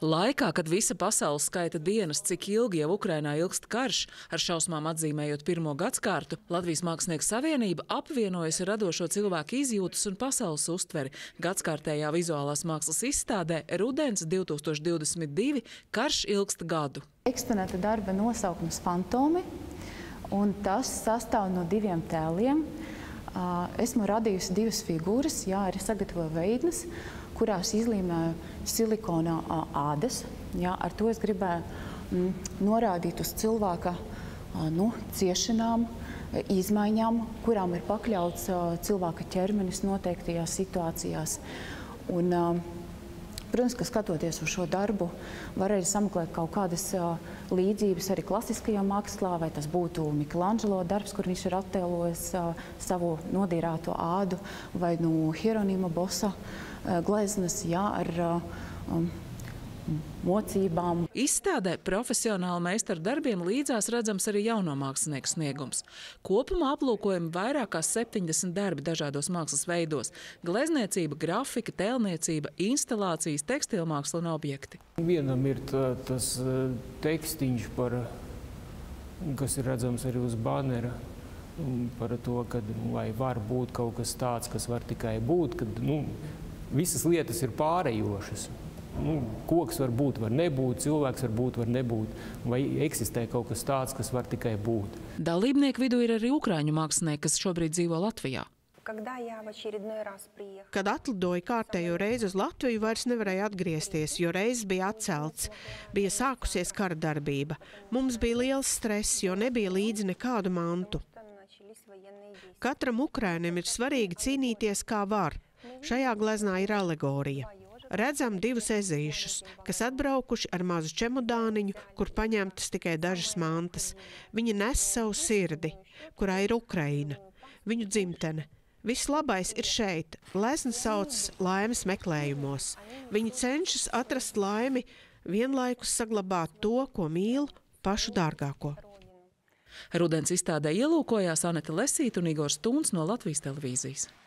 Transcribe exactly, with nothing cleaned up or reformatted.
Laikā, kad visa pasaule skaita dienas, cik ilgi jau Ukrainā ilgst karš, ar šausmām atzīmējot pirmo gadskārtu, Latvijas Mākslinieku savienība apvienojas ar radošo cilvēku izjūtas un pasaules uztveri gadskārtējā vizuālās mākslas izstādē Rudens divi tūkstoši divdesmit divi – karš ilgst gadu. Eksponēta darba nosaukums Fantomi, un tas sastāv no diviem tēliem. Esmu radījusi divas figūras, jā, arī sagatavoju veidnes, kurās izlīmēju silikona ādas. Jā, ar to es gribēju mm, norādīt uz cilvēka nu, ciešanām, izmaiņām, kurām ir pakļauts cilvēka ķermenis noteiktajās situācijās. Un, protams, ka skatoties uz šo darbu, var arī sameklēt kaut kādas līdzības arī klasiskajā mākslā, vai tas būtu Michelangelo darbs, kur viņš ir attēlojis savu nodīrāto ādu, vai no Hieronima Bosa gleznas, jā, ar um, mocībām. Izstādē profesionāli meistaru darbiem līdzās redzams arī jauno mākslinieku sniegums. Kopumā aplūkojami vairāk kā septiņdesmit darbi dažādos mākslas veidos – glezniecība, grafika, tēlniecība, instalācijas, tekstilmāksla un objekti. Vienam ir tā, tas tekstiņš, par, kas ir redzams arī uz banera, par to, ka vai var būt kaut kas tāds, kas var tikai būt, kad nu, visas lietas ir pārējošas. Nu, koks var būt, var nebūt, cilvēks var būt, var nebūt, vai eksistē kaut kas tāds, kas var tikai būt. Dalībnieku vidū ir arī ukraiņu mākslinieki, kas šobrīd dzīvo Latvijā. Kad atlidoju kārtējo reizi uz Latviju, vairs nevarēju atgriezties, jo reizes bija atcelts. Bija sākusies kara darbība. Mums bija liels stress, jo nebija līdzi nekādu mantu. Katram ukrainim ir svarīgi cīnīties kā var. Šajā gleznā ir alegorija. Redzam divus ezīšus, kas atbraukuši ar mazu čemodāniņu, kur paņemtas tikai dažas mantas. Viņi nes savu sirdi, kurā ir Ukraina, viņu dzimtene. Viss labais ir šeit. Glezna saucas laimes meklējumos. Viņi cenšas atrast laimi, vienlaikus saglabāt to, ko mīl, pašu dārgāko. Rudens izstādē ielūkojās Aneta Lesīte un Igors Tuns no Latvijas televīzijas.